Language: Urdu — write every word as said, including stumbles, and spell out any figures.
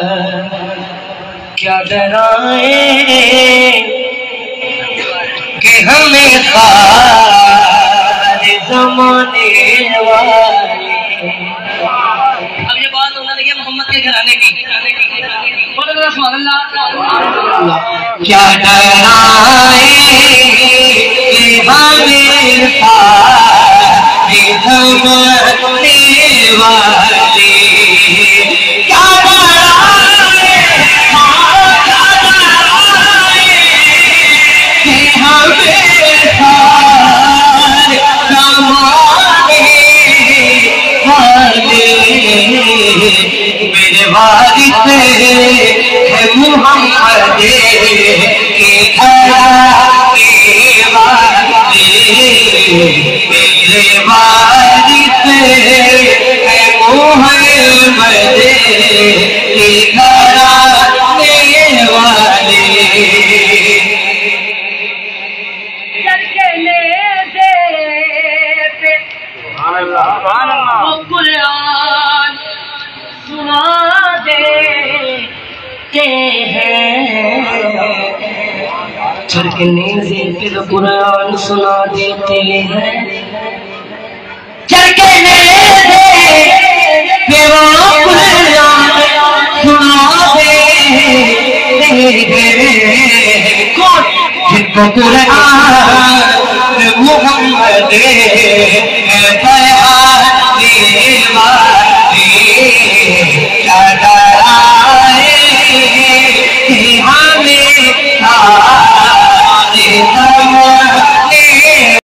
کیا ڈرائیں کہ ہمیں خار زمانے والے. اب یہ بات ہونا لگی محمد کے گھرانے کی. بولو سبحان اللہ. کیا ڈرائیں کہ ہمیں خار زمانے والے. کیا میرے وارث ہے محمد کے گھرانے والے. میرے وارث ہے محمد کے گھرانے والے. قرآن سنا دیتے ہیں چرکنے سے پھر قرآن سنا دیتے ہیں. چرکنے سے پھر قرآن سنا دیتے ہیں. کون جن کو قرآن محمد